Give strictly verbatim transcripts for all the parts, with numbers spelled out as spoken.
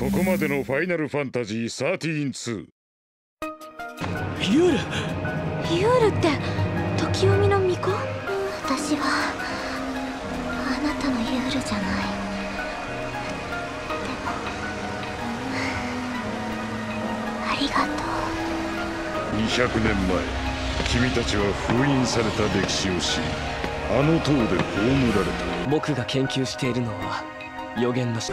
ここまでのファイナルファンタジーじゅうさんツー。 ユールユールって時読みの巫女？私はあなたのユールじゃない。でもありがとう。 にひゃくねんまえ、君たちは封印された歴史を知り、あの塔で葬られた。 僕が研究しているのは予言のし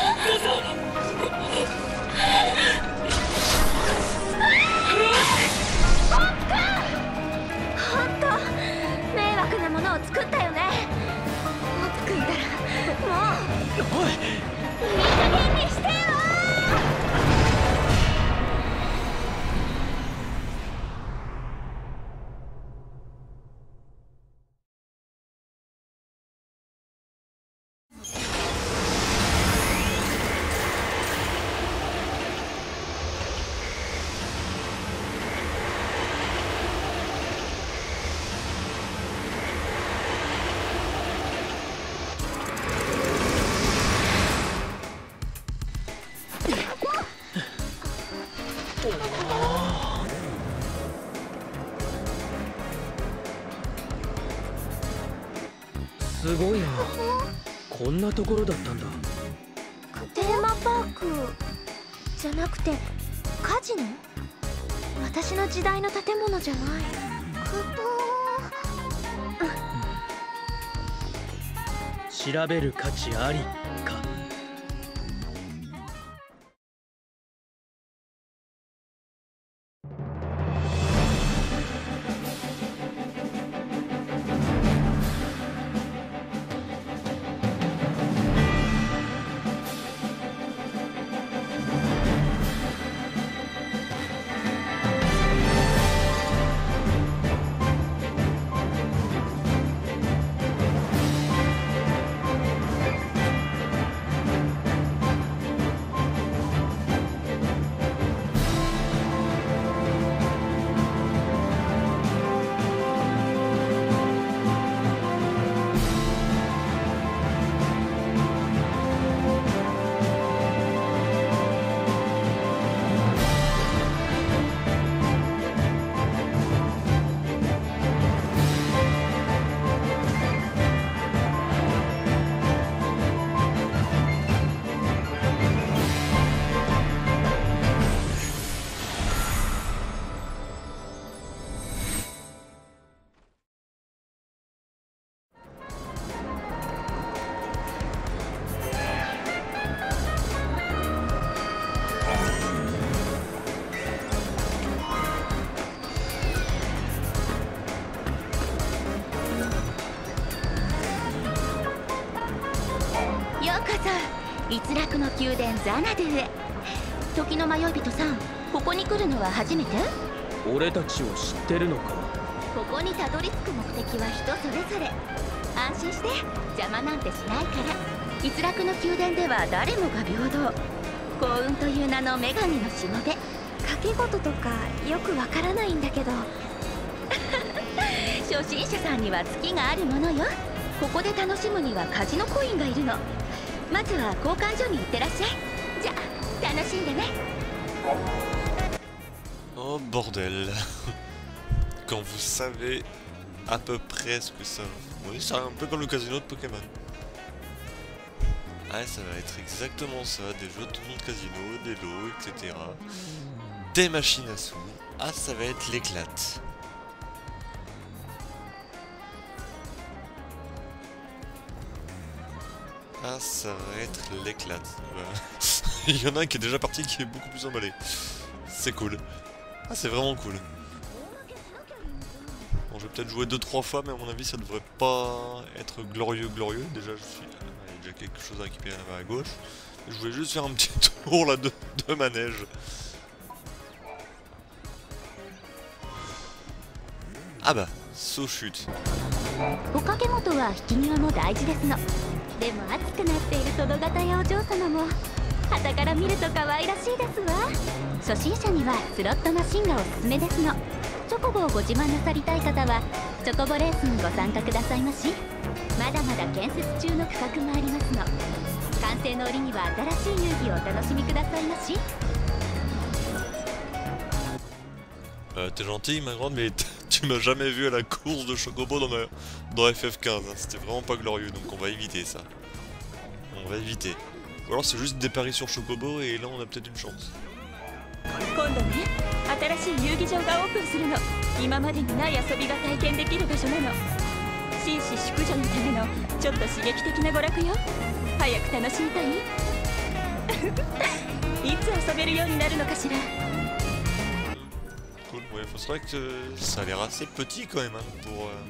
本当迷惑なものを作ったよね。もっくんだらもうおい、 いい加減にしてよ。 すごいな。こんなところだったんだ。 テーマパークじゃなくてカジノ？私の時代の建物じゃない。 調べる価値ありか。 逸落の宮殿ザナドゥへ。時の迷い人さん、ここに来るのは初めて？ 俺たちを知ってるのか？ ここにたどり着く目的は人それぞれ。安心して邪魔なんてしないから。逸落の宮殿では誰もが平等。幸運という名の女神のしもべ。 賭け事とかよくわからないんだけど初心者さんには月があるものよ。ここで楽しむにはカジノコインがいるの。まずは交換所に行ってらっしゃい。じゃあ楽しんでね。 Oh bordel. Quand vous savez à peu près ce que ça... Oui, c'est un peu comme le casino de Pokémon. Ah, ça va être exactement ça, des jeux de tournoi de casino, des lots, et cetera. Des machines à sous. Ah, ça va être l'éclate. Ah, ça va être l'éclate. Il y en a un qui est déjà parti qui est beaucoup plus emballé. C'est cool. Ah, c'est vraiment cool. Bon, je vais peut-être jouer deux trois fois, mais à mon avis, ça devrait pas être glorieux, glorieux. Déjà, je suis... Il y a déjà quelque chose à récupérer là-bas à gauche. Je voulais juste faire un petit tour là de, de manège. Ah bah, saut chute. おかげ元は引き際も大事ですの。でも熱くなっている殿方やお嬢様も傍から見ると可愛らしいですわ。初心者にはスロットマシンがおすすめですの。チョコボをご自慢なさりたい方はチョコボレースにご参加くださいまし。まだまだ建設中の区画もありますの。完男性の折には新しい遊戯をお楽しみくださいまし。 Euh, T'es gentil ma grande, mais tu m'as jamais vu à la course de Chocobo dans, ma... dans F F quinze, hein. C'était vraiment pas glorieux, donc on va éviter ça. On va éviter. Ou alors c'est juste des paris sur Chocobo et là on a peut-être une chance. 今度ね、新しい遊戯場がオープンするの。今までにない遊びが体験できる場所なの。紳士淑女のためのちょっと刺激的な娯楽よ。早く楽しみたい？いつ遊べるようになるのかしら。 Cool, ouais, c'est vrai que ça a l'air assez petit quand même, hein, pour, euh,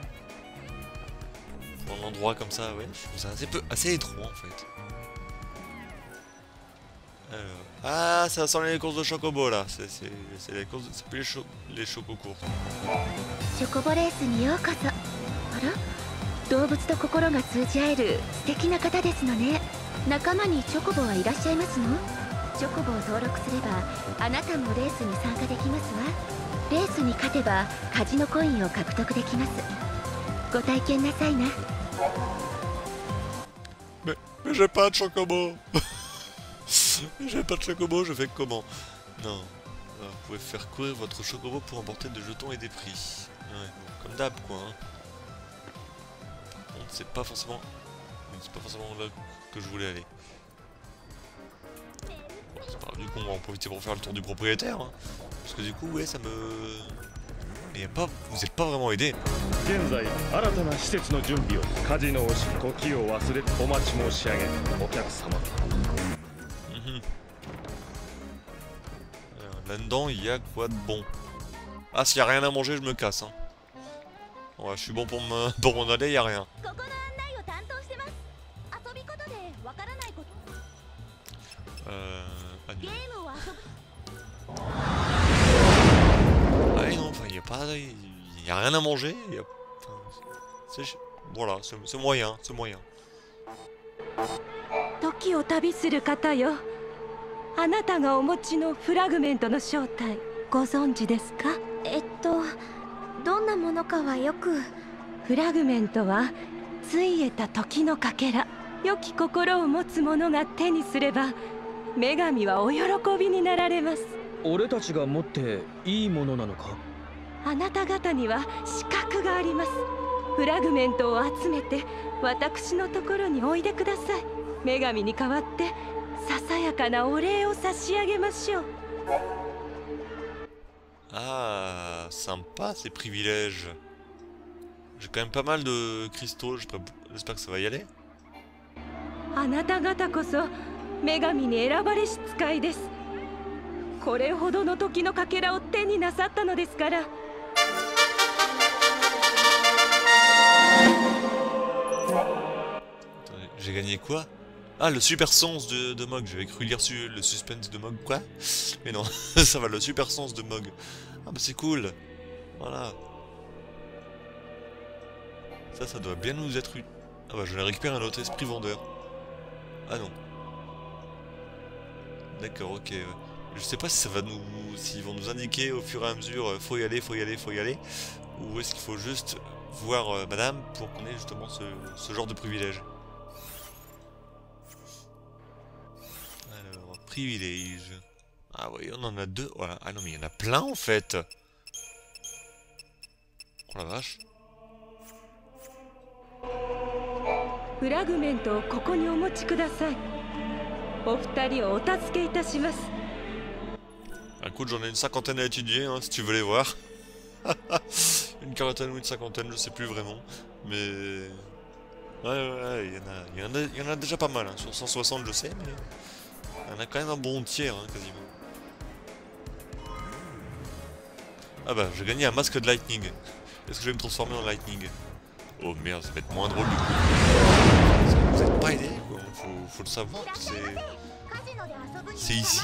pour un endroit comme ça, ouais, je trouve ça assez, peu, assez étroit en fait. Alors, ah, ça sent les courses de Chocobo là, c'est les courses, c'est plus les, cho les Choco courses. チョコボレースにようこそ。あら、動物と心が通じ合える素敵な方ですのね。仲間にチョコボはいらっしゃいますの？チョコボを登録すればあなたもレースに参加できますわ。レースに勝てばカジノコインを獲得できます。ご体験なさいな。 Mais, mais j'ai pas de Chocobo. J'ai pas de Chocobo, je fais comment? Non. Alors, vous pouvez faire courir votre Chocobo pour emporter des jetons et des prix. Ouais, bon, comme d'hab quoi. Hein. Par contre, c'est pas forcément... C'est pas forcément là que je voulais aller. Bon, c'est pas grave, du coup on va en profiter pour faire le tour du propriétaire. Hein. Parce que du coup, ouais, ça me... Mais y a pas... vous êtes pas vraiment aidé. 現在新たな施設の準備をカジノをし時を忘れお待ち申し上げお客様。 Là-dedans, il y a quoi de bon? Ah, s'il y a rien à manger, je me casse. Hein. Ouais, je suis bon pour me pour m'en aller, il y a rien. Euh... Ah oui, non, enfin, il y a pas... Il y a rien à manger. Y a... enfin, voilà, c'est moyen, c'est moyen. 時を旅する方よ。あなたがお持ちのフラグメントの正体ご存知ですか？ えっとどんなものかはよく。 フラグメントはついえた時のかけら。良き心を持つ者が手にすれば女神はお喜びになられます。 俺たちが持っていいものなのか？ あなた方には資格があります。フラグメントを集めて私のところにおいでください。女神に代わってささやかなお礼を差し上げましょう。 Ah, sympa ces privilèges. J'ai quand même pas mal de cristaux, j'espère que ça va y aller. あなた方こそ女神に選ばれし使いです。これほどの時のかけらを手になさったのですから。 J'ai gagné quoi? Ah, le super sens de, de Mog, j'avais cru lire su le suspense de Mog, quoi? Mais non, ça va, le super sens de Mog. Ah bah c'est cool. Voilà. Ça, ça doit bien nous être utile. Ah bah je vais récupérer un autre esprit vendeur. Ah non. D'accord, ok. Ouais. Je sais pas si ça va nous... s'ils vont nous indiquer au fur et à mesure, euh, faut y aller, faut y aller, faut y aller. Ou est-ce qu'il faut juste voir euh, madame pour qu'on ait justement ce, ce genre de privilège. Alors, privilège. Ah oui, on en a deux. Voilà. Ah non, mais il y en a plein en fait. Oh la vache. フラグメントをここにお持ちください。お二人をお助けいたします。 Écoute, j'en ai une cinquantaine à étudier, hein, si tu veux les voir. Une quarantaine ou une cinquantaine, je sais plus vraiment. Mais... Ouais, ouais, ouais, il y en a, il y en a, il y en a déjà pas mal, hein. Sur cent soixante je sais, mais... Il y en a quand même un bon tiers, hein, quasiment. Ah bah, j'ai gagné un masque de Lightning. Est-ce que je vais me transformer en Lightning? Oh merde, ça va être moins drôle du coup. Ça vous êtes pas aidé, quoi. Faut, faut le savoir, c'est... C'est ici.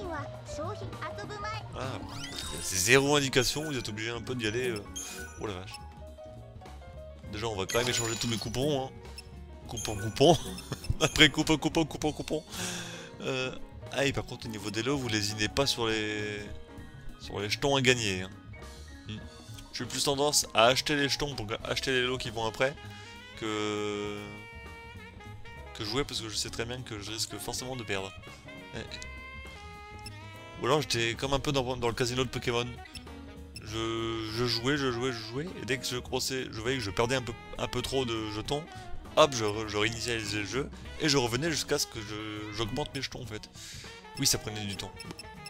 Ah, c'est zéro indication, vous êtes obligé un peu d'y aller. Euh... Oh la vache. Déjà, on va quand même échanger tous mes coupons. Hein. Coupon, coupon. Après coupon, coupon, coupon, coupon. Euh... Ah, et par contre, au niveau des lots, vous lésinez pas sur les... sur les jetons à gagner. Hein. Hmm. J'ai plus tendance à acheter les jetons pour acheter les lots qui vont après que... que je jouais parce que je sais très bien que je risque forcément de perdre. Ouais. Ou alors j'étais comme un peu dans, dans le casino de Pokémon. Je, je jouais, je jouais, je jouais, et dès que je commençais, je voyais que je perdais un peu, un peu trop de jetons, hop, je, je réinitialisais le jeu, et je revenais jusqu'à ce que j'augmente mes jetons en fait. Oui, ça prenait du temps.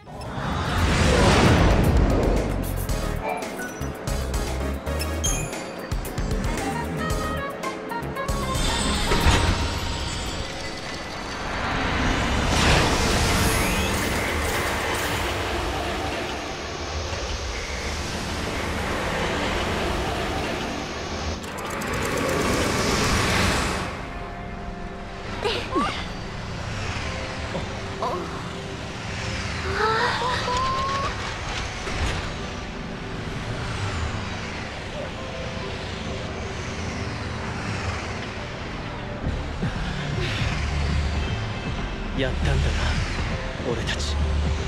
やったんだな俺たち。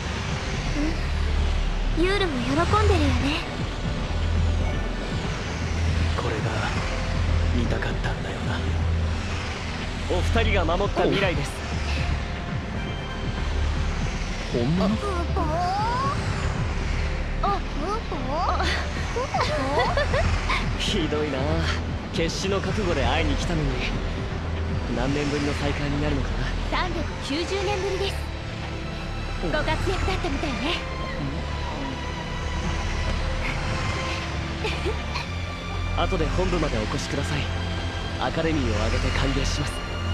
ユールも喜んでるよね。 これが見たかったんだよな。お二人が守った未来です。本物？ひどいな。決死の覚悟で会いに来たのに何年ぶりの再会になるのかな。 さんびゃくきゅうじゅうねんぶりです。ご活躍だったみたいね。 後で本部までお越しください。アカデミーを挙げて歓迎します。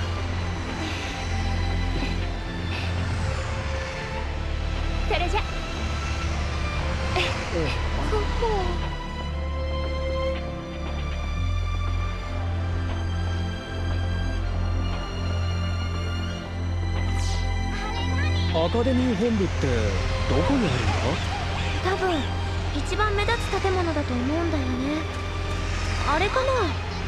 それじゃ。 アカデミー本部ってどこにあるんだ？ 多分一番目立つ建物だと思うんだよね。あれかな。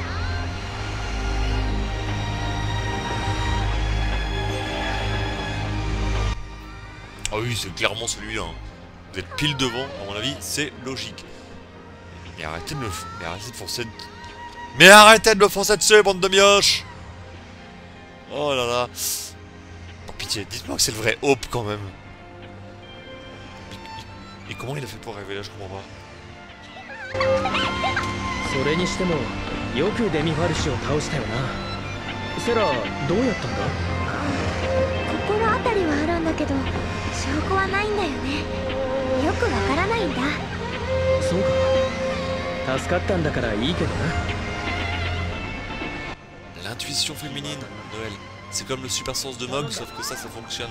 Ah oui, c'est clairement celui-là. Vous êtes pile devant, à mon avis, c'est logique. Mais arrêtez de me... Mais arrêtez de forcer... Mais arrêtez de me forcer dessus, bande de mioches! Oh là là. Par pitié, dites-moi que c'est le vrai Hope quand même. Et comment il a fait pour arriver là, je comprends pas. それにしてもよくデミファルシを倒したよな。セラ、どうやったんだ？ 心当たりはあるんだけど証拠はないんだよね。よくわからないんだ。 そうか。助かったんだからいいけどな。 L'intuition féminine, Noël. C'est comme le super sens de Mog, sauf que ça, ça fonctionne.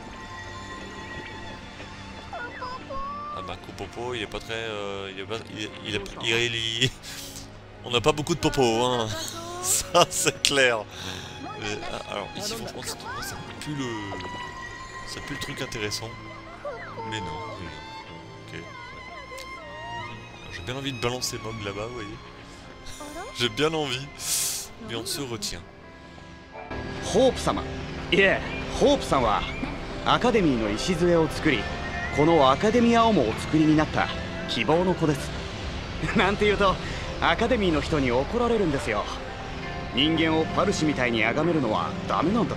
Ah bah, Kupopo, il est pas très... Euh, il est pas... Il est... Il est, il est, il est on n'a pas beaucoup de popo, hein. Ça, c'est clair. Mais, alors, ici, franchement, ça pue le... Ça pue le truc intéressant. Mais non, oui. Ok. J'ai bien envie de balancer Mog là-bas, vous voyez. J'ai bien envie. Mais on se retient. ホープ様、いえ、ホープさんはアカデミーの礎を作り、このアカデミアをもお作りになった希望の子です。なんて言うとアカデミーの人に怒られるんですよ。人間をパルシみたいに崇めるのはダメなんだって。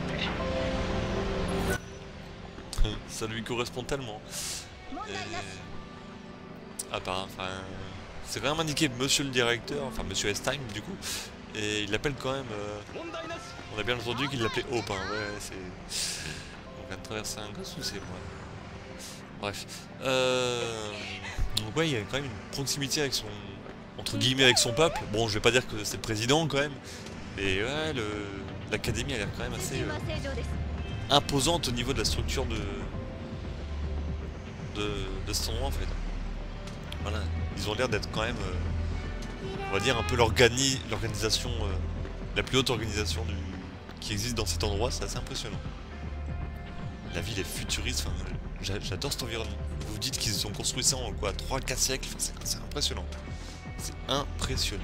Ça lui correspond tellement. Et... Ah bah, enfin, c'est quand même indiqué Monsieur le directeur, enfin Monsieur S-Time du coup, et il l'appelle quand même. Euh... On a bien entendu qu'il l'appelait Hope, hein. Ouais, c'est. On vient de traverser un gosse ou c'est moi? Bref. Euh... Donc ouais, il y a quand même une proximité avec son... entre guillemets avec son peuple. Bon, je vais pas dire que c'est le président quand même, mais ouais, le... l'académie a l'air quand même assez euh... imposante au niveau de la structure de... de, de ce endroit en fait. Voilà, ils ont l'air d'être quand même, euh... on va dire un peu l'organi... l'organisation, euh... la plus haute organisation du... qui existe dans cet endroit, c'est assez impressionnant. La ville est futuriste, enfin, j'adore cet environnement. Vous vous dites qu'ils ont construit ça en quoi, trois quatre siècles, enfin, c'est impressionnant. C'est impressionnant.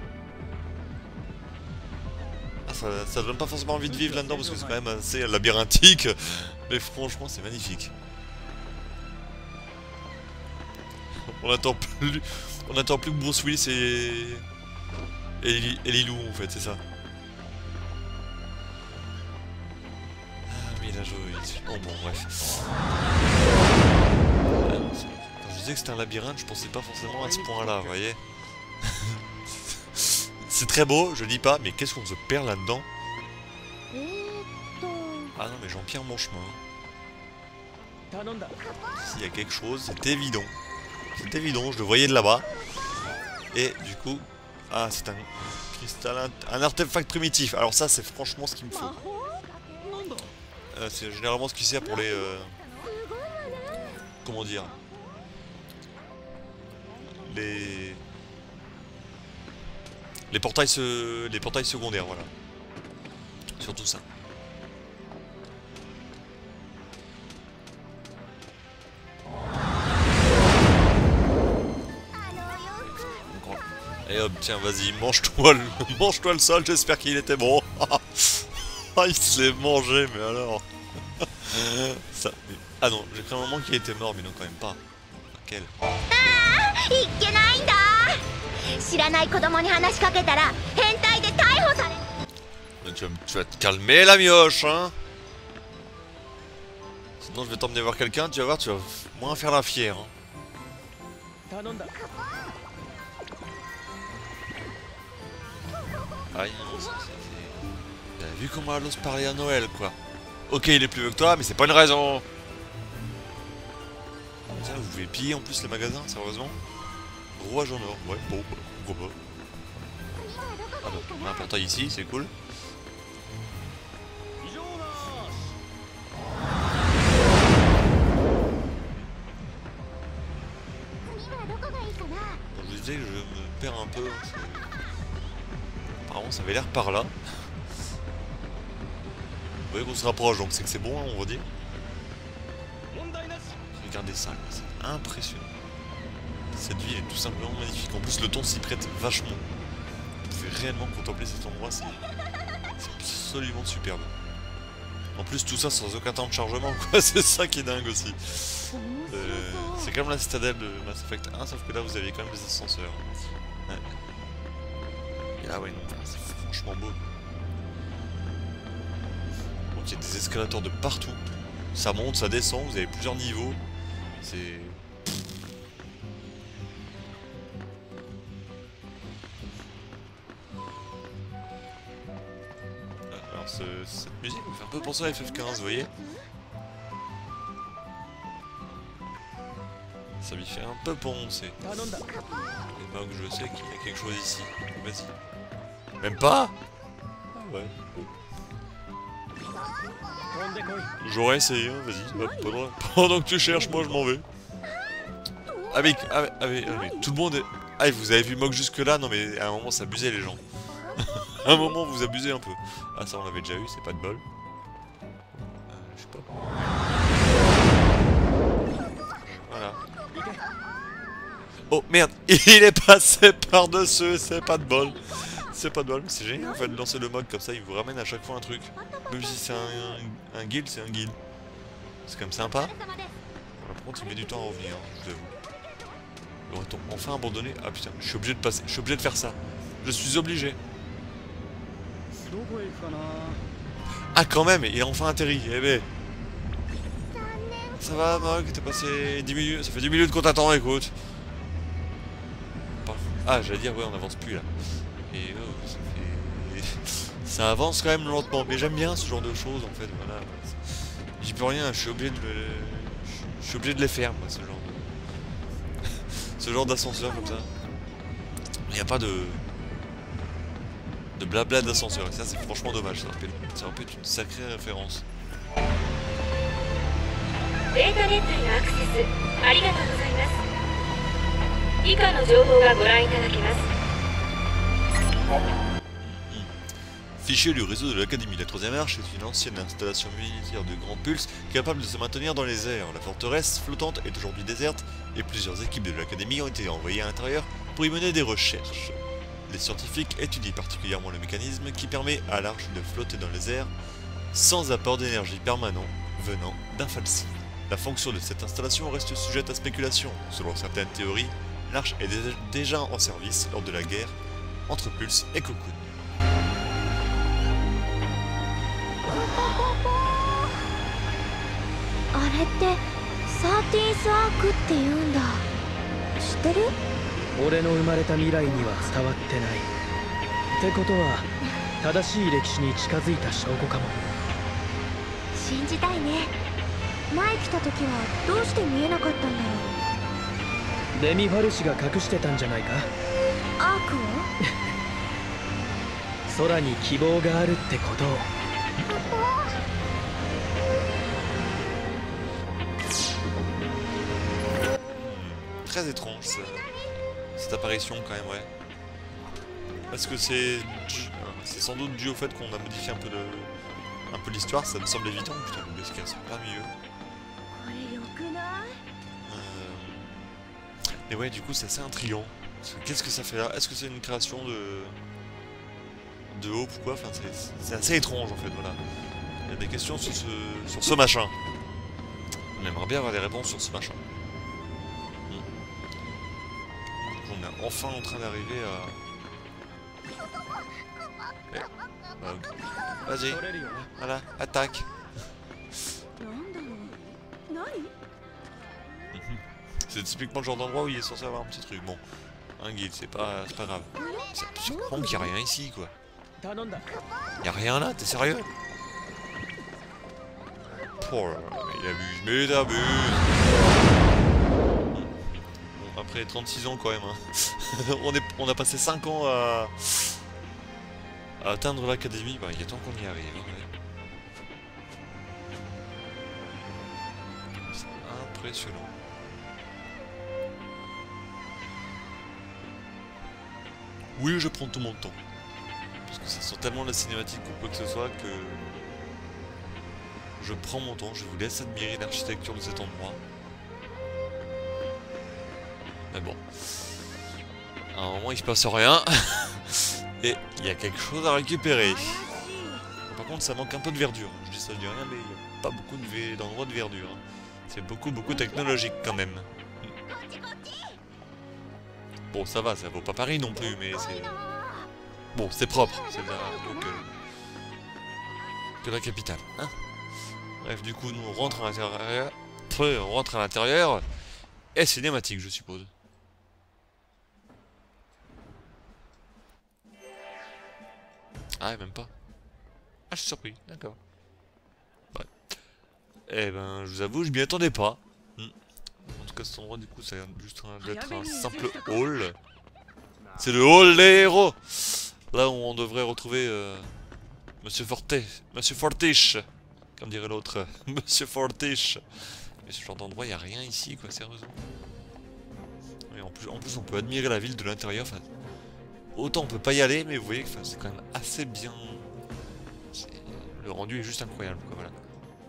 Ah, ça, ça donne pas forcément envie de vivre là-dedans parce que c'est quand même assez labyrinthique, mais franchement c'est magnifique. On attend plus, on attend plus que Bruce Willis et et, et Lilou en fait, c'est ça. Oh bon, bref. Quand je disais que c'était un labyrinthe, je pensais pas forcément à ce point-là, vous voyez. C'est très beau, je dis pas, mais qu'est-ce qu'on se perd là-dedans? Ah non, mais j'empire mon chemin. S'il y a quelque chose, c'est évident. C'est évident, je le voyais de là-bas. Et du coup... Ah, c'est un cristal... Un artefact primitif. Alors ça, c'est franchement ce qu'il me faut. Euh, c'est généralement ce qui sert pour les... Euh... Comment dire? Les... Les portails, se... les portails secondaires, voilà. Surtout ça. Et hop, tiens, vas-y, mange-toi le... mange-toi le sol, j'espère qu'il était bon. Ah, il se l'est mangé, mais alors... Ça... Ah non, j'ai cru un moment qu'il était mort, mais non, quand même pas. Quel... Tu vas, tu vas te calmer, la mioche, hein. Sinon, je vais t'emmener voir quelqu'un, tu vas voir, tu vas moins faire la fière. Hein. Aïe, t'as vu comment elle ose parler à Noël, quoi. Ok, il est plus vieux que toi, mais c'est pas une raison. Tiens, vous pouvez piller en plus les magasins, sérieusement. Rouage en or, ouais, bon, pourquoi pas. Ah bon, on a un portail ici, c'est cool. Je disais que je me perds un peu. Apparemment ça avait l'air par là. Vous voyez qu'on se rapproche, donc c'est que c'est bon, hein, on va dire. Regardez ça, c'est impressionnant. Cette ville est tout simplement magnifique. En plus le ton s'y prête vachement. Vous pouvez réellement contempler cet endroit, c'est absolument superbe. En plus tout ça sans aucun temps de chargement, quoi. C'est ça qui est dingue aussi. Euh, c'est comme la citadelle de Mass Effect un, sauf que là vous aviez quand même des ascenseurs. Ouais. Et là ouais, non, c'est franchement beau. Donc il y a des escalators de partout. Ça monte, ça descend, vous avez plusieurs niveaux. C'est... Alors ce, cette musique me fait un peu penser à F F quinze, vous voyez. Ça m'y fait un peu penser. Et donc je sais qu'il y a quelque chose ici. Vas-y. Même pas? Ah ouais. J'aurais essayé, hein, vas-y. Hop, pendant... pendant que tu cherches, moi je m'en vais. Avec, avec, avec, avec tout le monde est... Ah, vous avez vu Mog jusque là? Non mais à un moment ça abusait les gens. À un moment vous abusez un peu. Ah ça on l'avait déjà eu, c'est pas de bol. Euh, je sais pas. Voilà. Oh merde, il est passé par-dessus, c'est pas de bol. C'est pas de bol, c'est génial en fait de lancer le mode comme ça, il vous ramène à chaque fois un truc. Même si c'est un, un, un guild, c'est un guild. C'est quand même sympa. Voilà, par contre il met du temps à revenir, hein, je vous avoue. Aurait-on enfin abandonné? Ah putain, je suis obligé de passer, je suis obligé de faire ça. Je suis obligé. Ah quand même, il a enfin atterri, eh ben. Ça va Mog, t'es passé dix minutes, ça fait dix minutes qu'on t'attend, écoute. Ah j'allais dire, ouais on avance plus là. Et oh, ça fait... ça avance quand même lentement, mais j'aime bien ce genre de choses en fait, voilà. J'y peux rien, je suis obligé de le... je suis obligé de les faire moi, ce genre de... ce genre d'ascenseur comme ça. Il n'y a pas de... de blabla d'ascenseur, et ça c'est franchement dommage, ça rappelle... ça rappelle une sacrée référence. Fichier du réseau de l'Académie. La troisième arche est une ancienne installation militaire de grand pulse capable de se maintenir dans les airs. La forteresse flottante est aujourd'hui déserte et plusieurs équipes de l'Académie ont été envoyées à l'intérieur pour y mener des recherches. Les scientifiques étudient particulièrement le mécanisme qui permet à l'arche de flotter dans les airs sans apport d'énergie permanent venant d'un falsi. La fonction de cette installation reste sujette à spéculation. Selon certaines théories, l'arche est déjà en service lors de la guerre entre Pulse et Cocoon. れってサーティースアークって言うんだ。知ってる？ 俺の生まれた未来には伝わってない。ってことは正しい歴史に近づいた証拠かも。 信じたいね。前来た時はどうして見えなかったんだろう。 デミファルシが隠してたんじゃないか。 アークを空に希望があるってことを。 Très étrange ça, cette apparition quand même, ouais. Parce que c'est c'est sans doute dû au fait qu'on a modifié un peu le un peu l'histoire, ça me semble évident. Putain, le Beskar c'est pas mieux. Euh... Mais ouais, du coup c'est assez intriguant. Qu'est-ce que ça fait là? Est-ce que c'est une création de de Hope ou quoi? Enfin, c'est assez étrange en fait, voilà. Il y a des questions sur ce sur ce machin. On aimerait bien avoir des réponses sur ce machin. On est enfin en train d'arriver à... Eh, bah, vas-y, voilà, attaque. C'est typiquement le genre d'endroit où il est censé avoir un petit truc. Bon, un guide, c'est pas, pas grave. C'est surprenant qu'il n'y a rien ici, quoi. Il y a rien là, t'es sérieux? Oh, il abuse, mais il abuse. Après trente-six ans quand même, hein. on, est, on a passé cinq ans à, à atteindre l'académie, bah, il est temps qu'on y arrive. Hein, ouais. C'est impressionnant. Oui, je prends tout mon temps. Parce que ça sent tellement la cinématique ou quoi que ce soit que... Je prends mon temps, je vous laisse admirer l'architecture de cet endroit. Mais bon, à un moment il se passe rien et il y a quelque chose à récupérer. Par contre ça manque un peu de verdure. Je dis ça, je dis rien, mais il n'y a pas beaucoup d'endroits de, de verdure. C'est beaucoup beaucoup technologique quand même. Bon, ça va, ça vaut pas Paris non plus, mais c'est... Bon, c'est propre, c'est bien mieux que... que la capitale, hein. Bref, du coup nous on rentre à l'intérieur, on rentre à l'intérieur et cinématique je suppose. Ah, même pas. Ah, je suis surpris, d'accord. Ouais. Eh ben, je vous avoue, je m'y attendais pas. Hmm. En tout cas, cet endroit, du coup, ça a l'air juste d'être un simple hall. C'est le hall des héros. Là où on devrait retrouver euh, Monsieur Forte, Monsieur Fortiche, comme dirait l'autre, Monsieur Fortiche. Mais ce genre d'endroit, il n'y a rien ici, quoi, sérieusement. Et en plus, en plus, on peut admirer la ville de l'intérieur. Enfin, autant on peut pas y aller, mais vous voyez que c'est quand même assez bien. Le rendu est juste incroyable, quoi, voilà.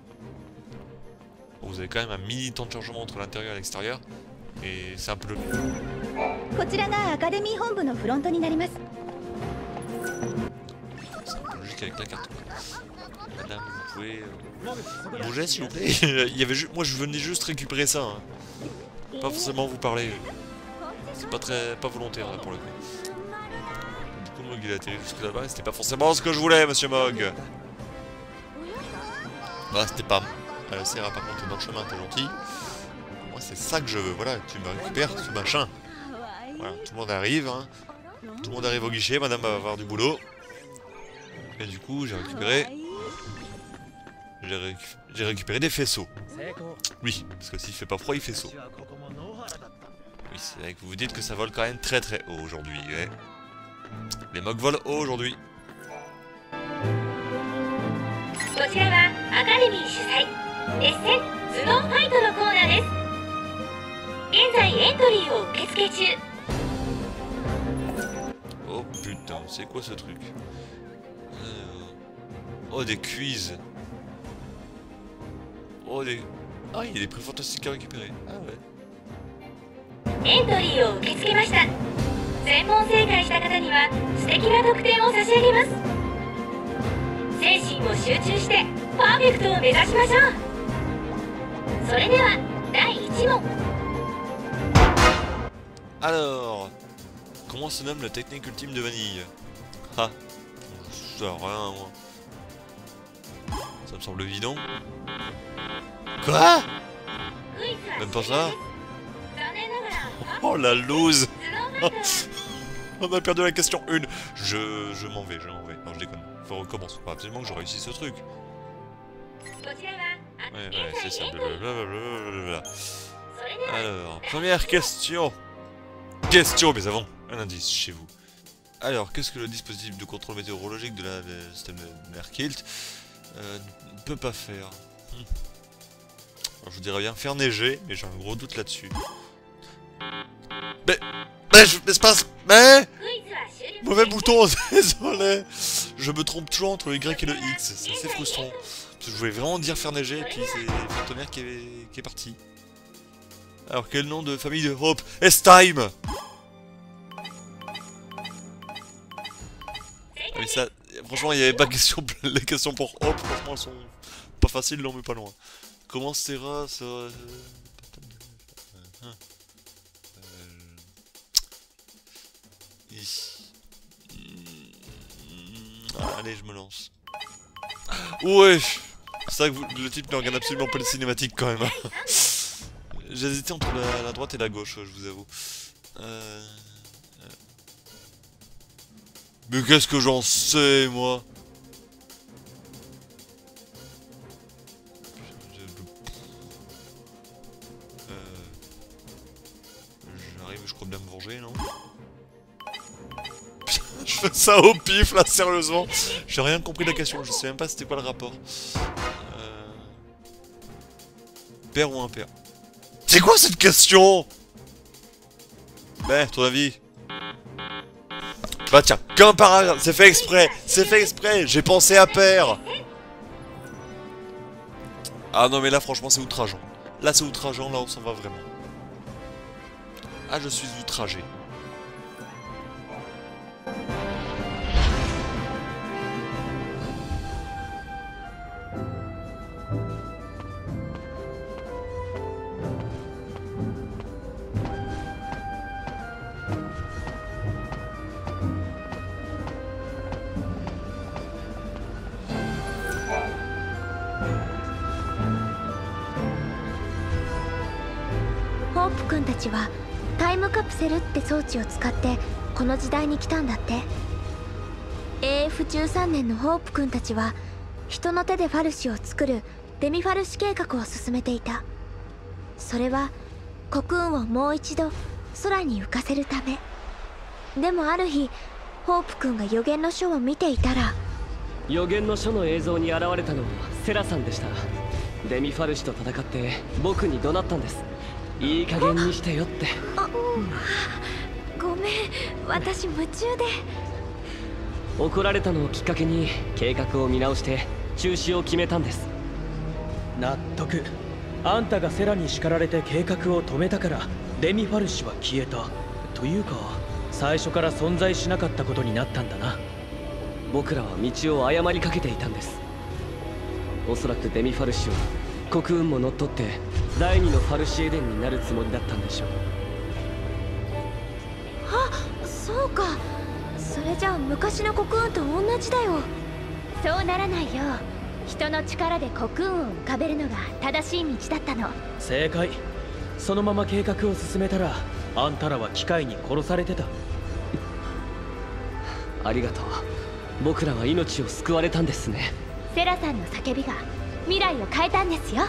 Bon, vous avez quand même un mini temps de chargement entre l'intérieur et l'extérieur, et c'est un peu le. C'est un peu logique avec la carte, quoi. Madame, vous pouvez euh, bouger s'il vous plaît. Il y avait ju... Moi je venais juste récupérer ça, hein. Pas forcément vous parler. C'est pas très pas volontaire là pour le coup. Du coup Mog il a atterri jusque là-bas et c'était pas forcément ce que je voulais, monsieur Mog. Bah c'était pas euh, Serra, par contre t'es dans le chemin, t'es gentil. Moi c'est ça que je veux, voilà, tu me récupères ce machin. Voilà, tout le monde arrive, hein. Tout le monde arrive au guichet, madame va avoir du boulot. Et du coup j'ai récupéré... J'ai récu... récupéré des faisceaux. Oui, parce que s'il fait pas froid, il fait chaud. Oui, c'est vrai que vous vous dites que ça vole quand même très très haut aujourd'hui. Ouais. Les Mogs volent haut aujourd'hui. Oh putain, c'est quoi ce truc? euh... Oh, des quiz. Oh, des... Ah, il y a des prix fantastiques à récupérer. Ah ouais. Alors, comment se nomme la technique ultime de vanille? Ah, je sais rien moi. Ça me semble évident. Quoi? Même pas ça? Oh la loose. On a perdu la question une. Je, je m'en vais, je m'en vais. Non, je déconne. Faut recommencer. Faut absolument que je réussisse ce truc. Ouais, ouais, c'est ça. Blablabla. Alors, première question. Question, mais avant, un indice chez vous. Alors, qu'est-ce que le dispositif de contrôle météorologique de la de système de Merkilt euh, ne peut pas faire? hmm. Alors, je vous dirais bien faire neiger, mais j'ai un gros doute là-dessus. Mais, mais, je, mais, pas, mais, mauvais bouton, désolé. Je me trompe toujours entre le Y et le X, c'est assez frustrant. Parce que je voulais vraiment dire faire neiger, et puis c'est Fantomère qui est, qui est parti. Alors, quel nom de famille de Hope? S-Time. Mais ça, franchement, il n'y avait pas question, les questions pour Hope, franchement, elles sont pas faciles, non, mais pas loin. Comment sera ça? Euh, allez, je me lance. Ouais, c'est vrai que vous, le type ne regarde absolument pas les cinématiques quand même. J'ai hésité entre la, la droite et la gauche, je vous avoue. Euh... Mais qu'est-ce que j'en sais, moi? euh... J'arrive, je crois bien me venger, non? Je fais ça au pif, là, sérieusement. J'ai rien compris de la question, je sais même pas c'était quoi le rapport. Euh... Père ou impair? C'est quoi cette question? Ben, ton avis? Bah tiens, comme par hasard, c'est fait exprès, c'est fait exprès, j'ai pensé à père. Ah non mais là franchement c'est outrageant. Là c'est outrageant, là on s'en va vraiment. Ah je suis outragé. ホープ君たちはタイムカプセルって装置を使ってこの時代に来たんだって。 エーエフじゅうさん 年のホープ君たちは人の手でファルシを作るデミファルシ計画を進めていた。それはコクーンをもう一度空に浮かせるため。でもある日ホープ君が予言の書を見ていたら、 予言の書の映像に現れたのはセラさんでした。デミファルシと戦って僕に怒鳴ったんです。いい加減にしてよって。あ、 ごめん、私夢中で。 怒られたのをきっかけに計画を見直して中止を決めたんです。納得。あんたがセラに叱られて計画を止めたからデミファルシは消えたというか、最初から存在しなかったことになったんだな。僕らは道を誤りかけていたんです。おそらくデミファルシはコクーンも乗っ取って第二のファルシエデンになるつもりだったんでしょう。 あ、そうか。それじゃあ昔のコクーンと同じだよ。 そうならないよ。人の力でコクーンを浮かべるのが正しい道だったの。 正解。そのまま計画を進めたらあんたらは機械に殺されてた。ありがとう。僕らは命を救われたんですね。 セラさんの叫びが未来を変えたんですよ。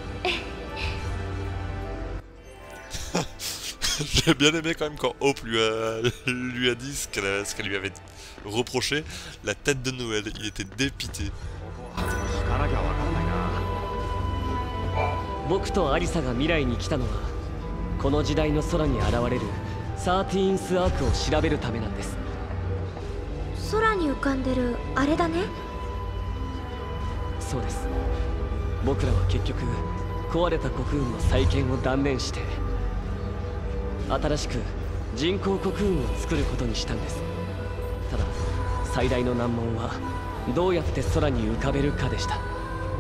J'ai bien aimé quand même quand Hope lui a, lui a dit ce qu'elle qu lui avait reproché. La tête de Noël, il était dépité. 僕とアリサが未来に来たのはこの時代の空に現れるサーティーンスアークを調べるためなんです。 空に浮かんでるあれだね。 そうです。僕らは結局壊れたコクーンの再建を断念して新しく人工コクーンを作ることにしたんです。ただ最大の難問はどうやって空に浮かべるかでした。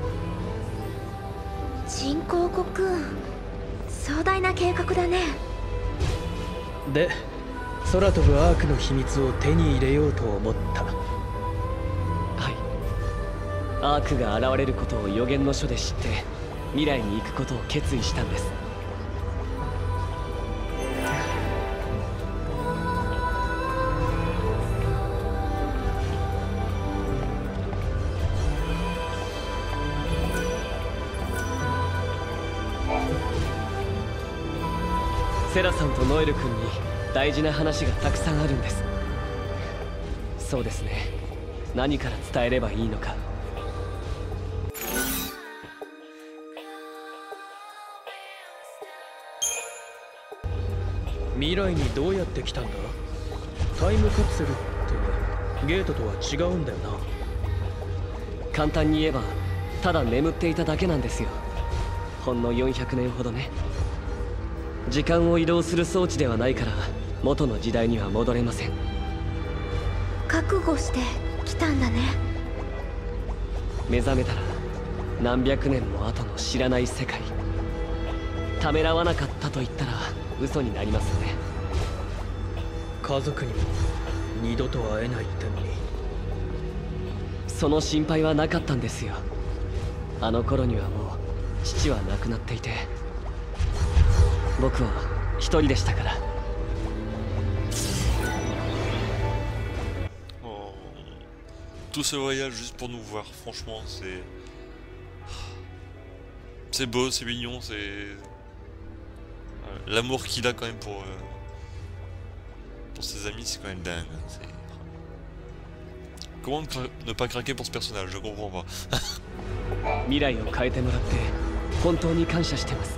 人工コクーン、壮大な計画だね。 で空飛ぶアークの秘密を手に入れようと思った。はい。アークが現れることを予言の書で知って未来に行くことを決意したんです。セラさんとノエル君に大事な話がたくさんあるんです。そうですね、何から伝えればいいのか。 未来にどうやって来たんだ？タイムカプセルってゲートとは違うんだよな。 簡単に言えばただ眠っていただけなんですよ。ほんのよんひゃくねんほどね。時間を移動する装置ではないから元の時代には戻れません。 覚悟して来たんだね。 目覚めたら何百年も後の知らない世界。ためらわなかったと言ったら嘘になりますね。 家族にも二度と会えないってのに。 その心配はなかったんですよ。あの頃にはもう父は亡くなっていて、僕は一人でしたから。 Oh. Tout ce voyage juste pour nous voir, franchement, c'est... C'est beau, c'est mignon, c'est... L'amour qu'il a quand même pour... Euh... pour ses amis, c'est quand même dingue. Comment ne pas craquer pour ce personnage? Je comprends pas. 未来を変えてもらって本当に感謝してます。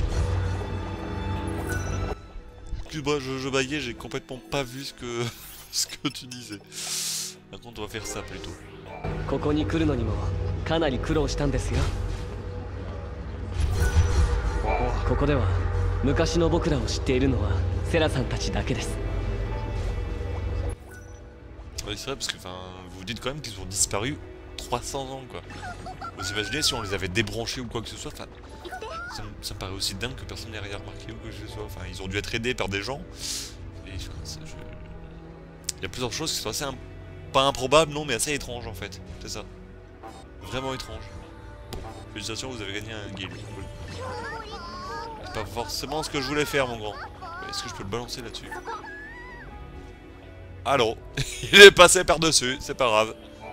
Excuse-moi, je, je baillais, j'ai complètement pas vu ce que ce que tu disais. Par contre, on va faire ça plutôt. ここに来るのにもかなり苦労したんですよ。ここでは昔の僕らを知っているのはセラさんたちだけです。 Oui, c'est vrai, parce que enfin, vous dites quand même qu'ils ont disparu trois cents ans, quoi. Vous imaginez si on les avait débranchés ou quoi que ce soit, enfin, ça, me, ça me paraît aussi dingue que personne n'ait rien remarqué ou que ce soit. Enfin, ils ont dû être aidés par des gens. Et, enfin, ça, je... Il y a plusieurs choses qui sont assez, imp... pas improbables, non, mais assez étranges en fait. C'est ça. Vraiment étrange. Félicitations, vous avez gagné un guild. C'est pas forcément ce que je voulais faire, mon grand. Est-ce que je peux le balancer là-dessus? Ah non, il est passé par-dessus, c'est pas grave.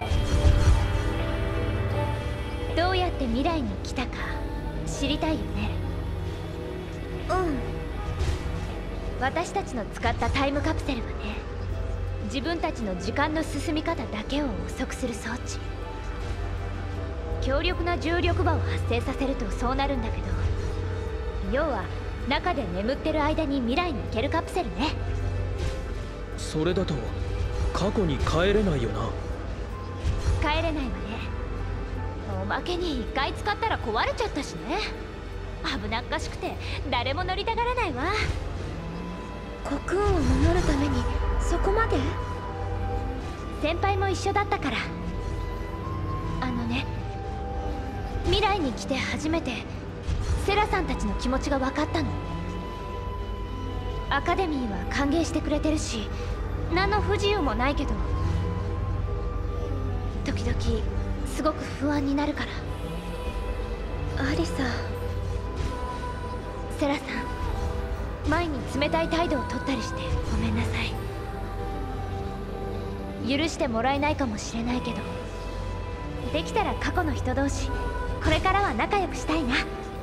どうやって未来に来たか知りたいよね。 うん。 私たちの使ったタイムカプセルはね、自分たちの時間の進み方だけを遅くする装置。強力な重力場を発生させるとそうなるんだけど、要は中で眠ってる間に未来に行けるカプセルね。 それだと過去に帰れないよな。 帰れないわね。おまけに一回使ったら壊れちゃったしね。危なっかしくて誰も乗りたがらないわ。 コクーンを守るためにそこまで？ 先輩も一緒だったから。あのね、未来に来て初めてセラさんたちの気持ちが分かったの。アカデミーは歓迎してくれてるし、何の不自由もないけど、時々すごく不安になるから。 アリサ、 セラさん、前に冷たい態度を取ったりしてごめんなさい。許してもらえないかもしれないけど、できたら過去の人同士これからは仲良くしたいな。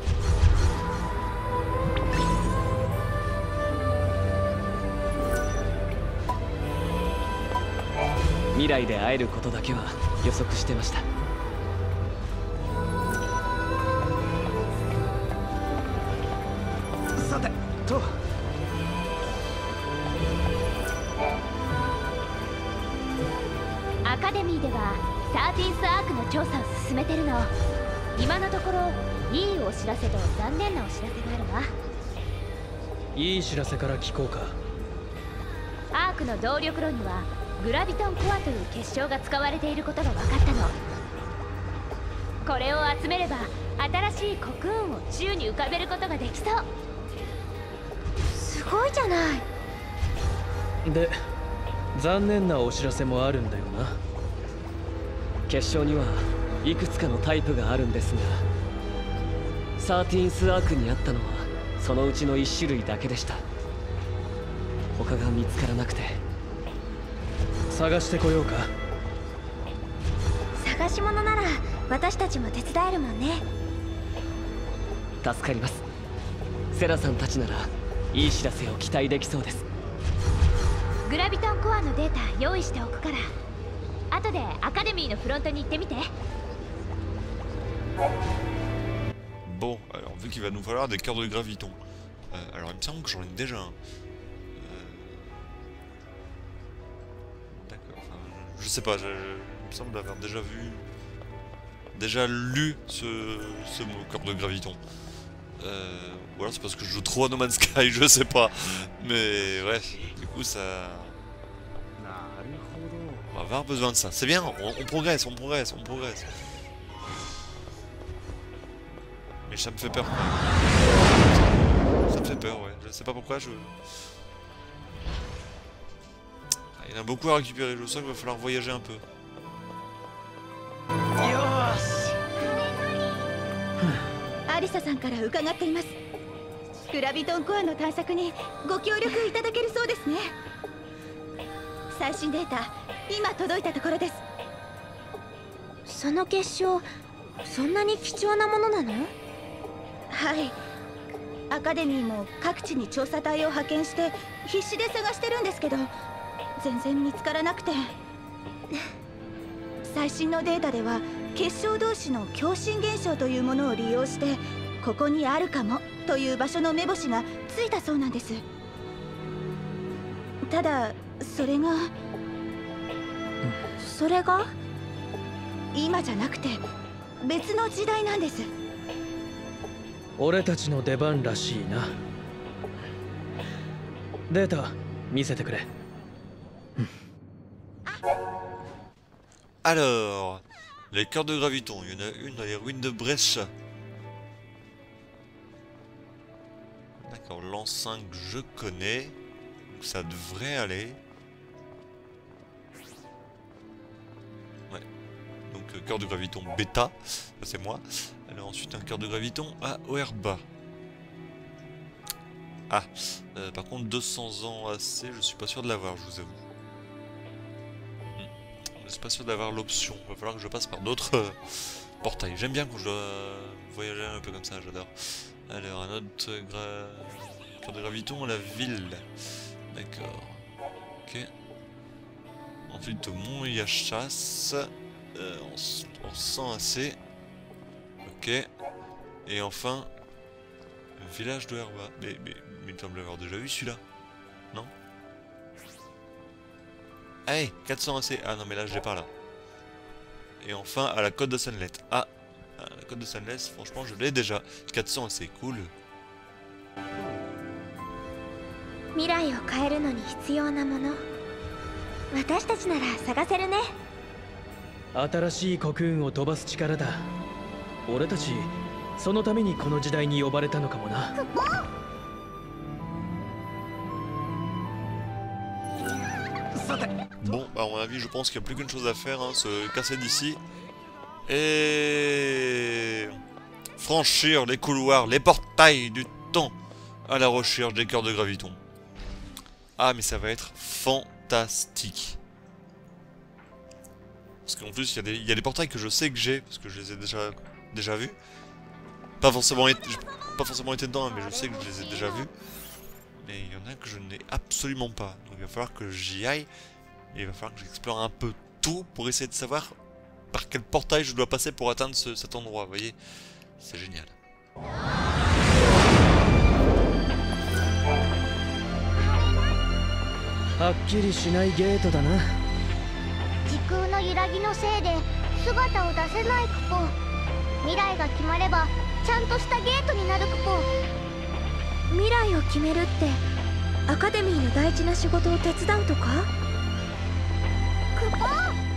未来で会えることだけは予測してました。 さてとアカデミーではサーティースアークの調査を進めてるの。今のところいいお知らせと残念なお知らせがあるわ。 いい知らせから聞こうか。 アークの動力炉にはグラビトンコアという結晶が使われていることが分かったの。これを集めれば新しいコクーンを宙に浮かべることができそう。 すごいじゃない。 で、残念なお知らせもあるんだよな。 結晶にはいくつかのタイプがあるんですが、 サーティーンスアークにあったのはそのうちの一種類だけでした。他が見つからなくて。 探してこようか。 探し物なら私たちも手伝えるもんね。 助かります。セラさんたちならいい知らせを期待できそうです。 グラビトンコアのデータ用意しておくから、後でアカデミーのフロントに行ってみて。 Bon, alors vu qu'il va nous falloir des cœurs de graviton. Euh, alors il me semble que j'en ai déjà un. Euh... D'accord, enfin, je, je sais pas, je, je, il me semble d'avoir déjà vu, déjà lu ce, ce mot cœur de graviton. Euh, ou alors c'est parce que je joue trop à No Man's Sky, je sais pas. Mais ouais, du coup ça... On va avoir besoin de ça. C'est bien, on, on progresse, on progresse, on progresse. Mais ça me fait peur. Ça me fait peur, ouais. Je sais pas pourquoi, je... Ah, il y en a beaucoup à récupérer, je sens qu'il va falloir voyager un peu. アリサさんから伺っています。グラビトンコアの探索にご協力いただけるそうですね。最新データ今届いたところです。 その結晶、そんなに貴重なものなの？ はい。アカデミーも各地に調査隊を派遣して必死で探してるんですけど、全然見つからなくて。最新のデータでは結晶同士の共振現象というものを利用してここにあるかもという場所の目星がついたそうなんです。ただそれがそれが今じゃなくて別の時代なんです。 俺たちの出番らしいな。データ見せてくれ。 Alors, les cœurs de graviton, il y en a une dans les ruines de Brèche. D'accord, l'an cinq je connais, donc ça devrait aller. Ouais, donc euh, cœur de graviton bêta, ça c'est moi. Alors ensuite un cœur de graviton à Oerba. Ah, euh, par contre deux cents ans assez, je suis pas sûr de l'avoir, je vous avoue. Je suis pas sûr d'avoir l'option, il va falloir que je passe par d'autres euh, portails. J'aime bien quand je dois voyager un peu comme ça, j'adore. Alors, un autre gra... cœur de graviton à la ville. D'accord. Ok. Ensuite, au Mont Yachas. Euh, en, en cent assez. Ok. Et enfin, village de Herba. Mais, mais, mais il me semble l'avoir déjà vu celui-là. Non? Allez, quatre cents assez. Ah non mais là je l'ai pas là. Et enfin à la côte de Sunlet. Ah, à la côte de Sunlet, franchement je l'ai déjà. quatre cents assez cool. 未来を変えるのに必要なもの、私たちなら探せるね。 新しいコクーンを飛ばす力だ。俺たちそのためにこの時代に呼ばれたのかもな。 Bon, bah à mon avis, je pense qu'il n'y a plus qu'une chose à faire, hein, se casser d'ici. Et... franchir les couloirs, les portails du temps à la recherche des cœurs de graviton. Ah, mais ça va être fantastique. Parce qu'en plus, il y, y a des portails que je sais que j'ai, parce que je les ai déjà, déjà vus. Pas forcément, été, pas forcément été dedans, mais je sais que je les ai déjà vus. Mais il y en a que je n'ai absolument pas. Donc il va falloir que j'y aille. Et il va falloir que j'explore un peu tout pour essayer de savoir par quel portail je dois passer pour atteindre ce, cet endroit. Vous voyez, c'est génial. はっきりしないゲートだな。 時空の揺らぎのせいで姿を出せないクポ。未来が決まればちゃんとしたゲートになるクポ。 未来を決めるってアカデミーの大事な仕事を手伝うとか？ クポ